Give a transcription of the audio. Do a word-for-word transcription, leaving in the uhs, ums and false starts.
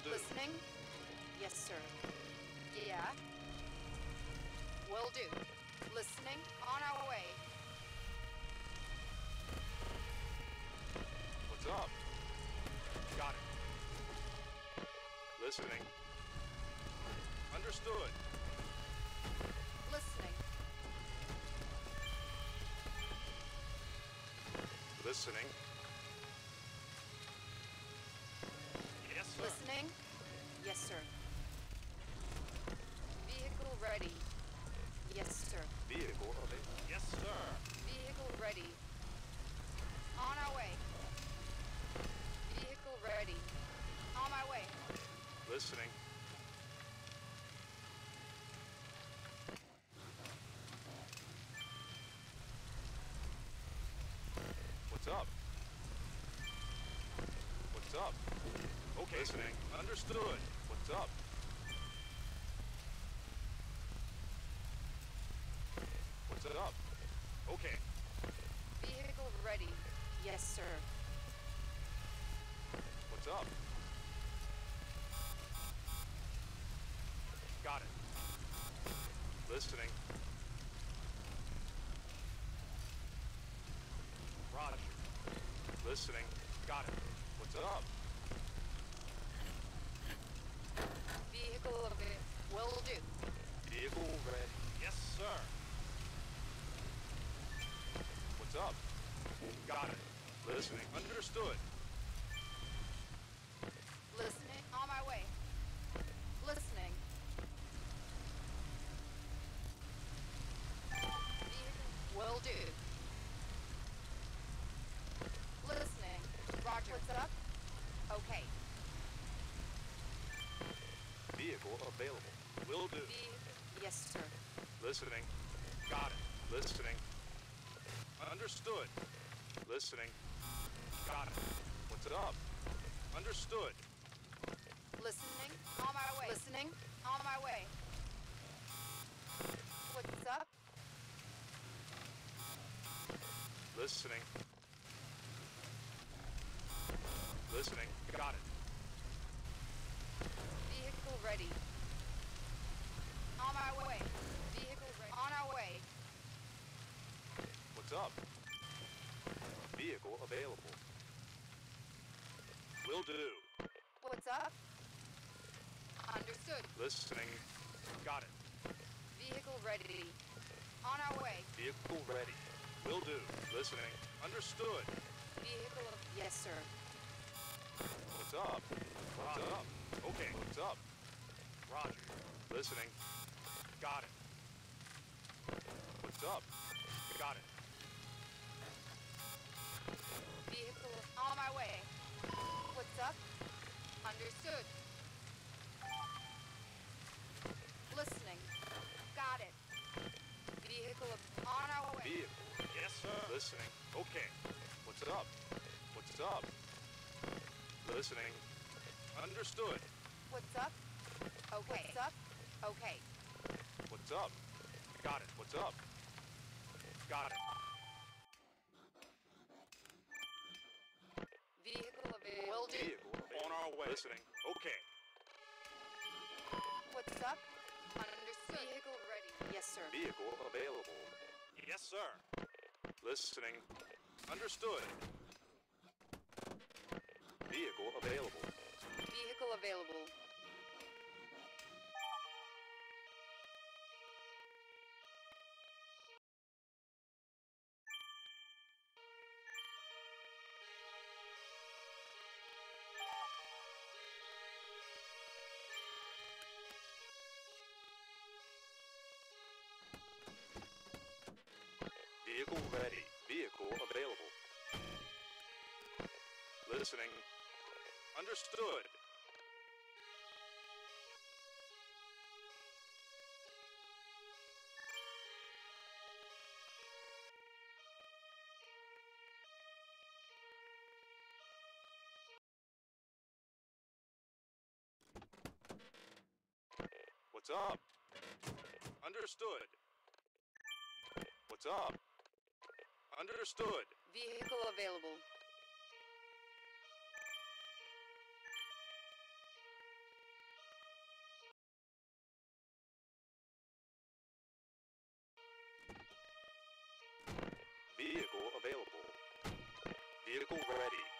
do. Listening? Yes, sir. Yeah. Will do. Listening? On our way. What's up? Got it. Listening. Understood. Listening. Listening. Yes, sir. Listening? Yes, sir. Vehicle ready. Yes, sir. Vehicle available. Yes, sir. Vehicle ready. On our way. Vehicle ready. On my way. Listening. What's up? What's up? Okay. Listening. Understood. What's up? What's it up? Okay. Vehicle ready. Yes, sir. What's up? Got it. Listening. Roger. Listening. Got it. What's up? Vehicle available. Will do. Vehicle ready. Yes, sir. What's up? Got it. Listening. Understood. Listening. On my way. Listening. Vehicle will do. Listening. Roger. What's up? Okay. Vehicle available. Will do. Vehicle. Yes, sir. Listening. Got it. Listening. Understood. Listening. Got it. What's it up? Understood. Listening. On my way. Listening. On my way. What's up? Listening. Listening. Got it. Vehicle ready. On my way. Vehicle ready. On our way. What's up? Vehicle available. Will do. What's up? Understood. Listening. Got it. Vehicle ready. On our way. Vehicle ready. Will do. Listening. Understood. Vehicle of... Yes, sir. What's up? What's Roger. up? Okay. What's up? Roger. Listening. Got it. What's up? Got it. Vehicle on my way. What's up? Understood. Listening. Got it. Vehicle of... On our way. Vehicle. Yes, sir. Listening. Okay. What's up? What's up? Listening. Understood. What's up? Okay. What's up? Okay. What's up? Got it. What's up? Got it. Vehicle available. Will do. Vehicle on our way. Listening. Okay. What's up? Understood. Vehicle ready. Yes, sir. Vehicle available. Yes, sir. Listening. Understood. Vehicle available. Vehicle available. Vehicle ready. Vehicle available. Listening. Understood. What's up? Understood. What's up? Understood. Vehicle available. Vehicle available. Vehicle ready.